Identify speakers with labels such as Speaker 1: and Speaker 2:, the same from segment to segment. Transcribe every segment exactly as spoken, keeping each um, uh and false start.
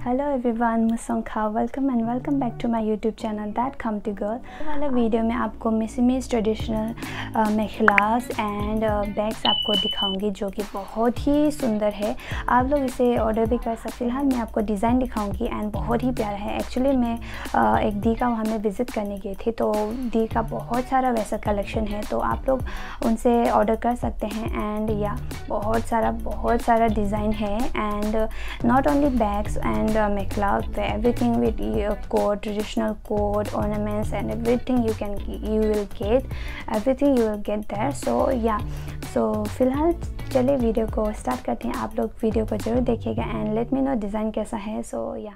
Speaker 1: Hello everyone, मुसंखा welcome and welcome back to my YouTube channel that come to girl. वाला वीडियो में आपको Mishmis traditional mekhelas and bags आपको दिखाऊंगी जो कि बहुत ही सुंदर है। आप लोग इसे ऑर्डर भी कर सकते। फिलहाल मैं आपको डिज़ाइन दिखाऊंगी एंड बहुत ही प्यारा है। एक्चुअली मैं uh, एक दी का वहाँ में विज़िट करने गई थी, तो दी का बहुत सारा वैसा कलेक्शन है, तो आप लोग उनसे ऑर्डर कर सकते हैं। एंड या बहुत सारा बहुत सारा डिज़ाइन है and not only bags and uh, mekhela, everything with your coat, traditional coat, ornaments and everything you can you will get everything you will get there. So yeah, so फिलहाल चलिए video को start करते हैं। आप लोग video को ज़रूर देखिएगा and let me know design कैसा है। सो या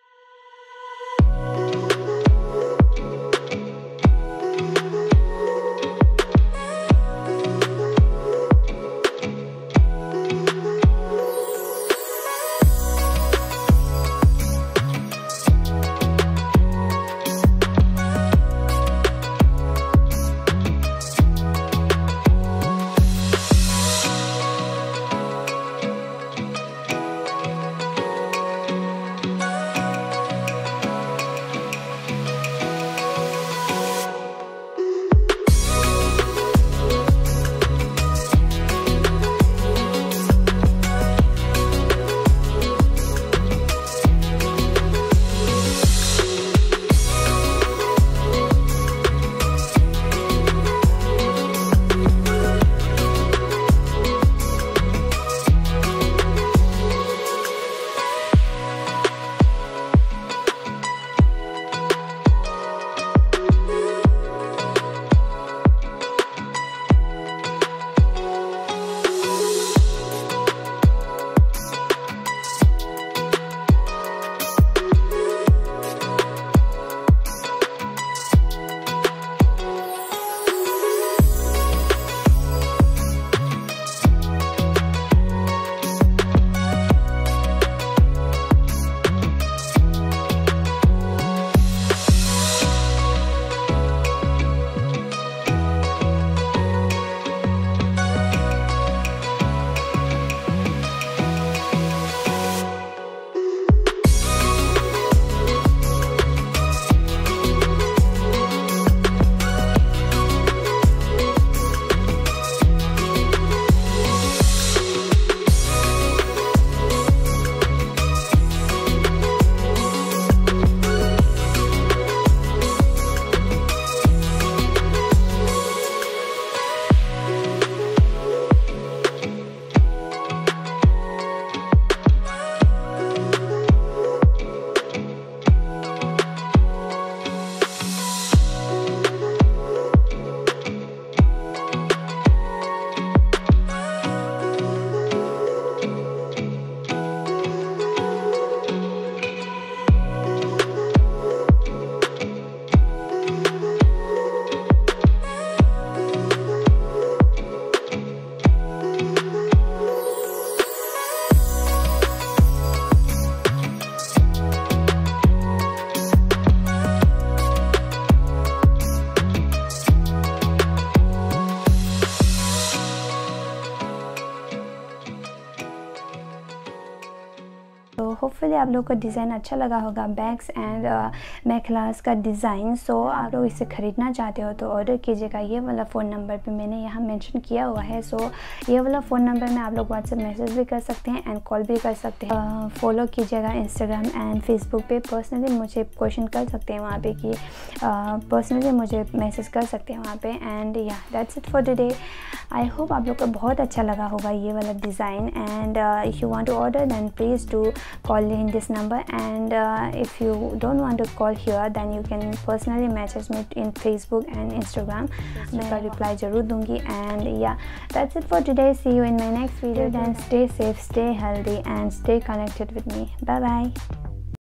Speaker 1: तो होपफुली आप लोगों को डिज़ाइन अच्छा लगा होगा, बैग्स एंड मेखलास का डिज़ाइन। सो आप लोग इसे ख़रीदना चाहते हो तो ऑर्डर कीजिएगा। ये वाला फ़ोन नंबर पे मैंने यहाँ मेंशन किया हुआ है। सो so, ये वाला फ़ोन नंबर में आप लोग व्हाट्सएप मैसेज भी कर सकते हैं एंड कॉल भी कर सकते हैं। फॉलो uh, कीजिएगा इंस्टाग्राम एंड फेसबुक पे। पर्सनली मुझे क्वेश्चन कर सकते हैं वहाँ पे कि पर्सनली uh, मुझे मैसेज कर सकते हैं वहाँ पे। एंड या that's it for today. I hope आप लोग को बहुत अच्छा लगा होगा ये वाला design. And if you want to order then please do call in this number, and uh, if you don't want to call here then you can personally message me in Facebook and Instagram. मैं का reply ज़रूर दूँगी। and yeah, that's it for today. See you in my next video. Then stay safe, stay healthy and stay connected with me. Bye bye.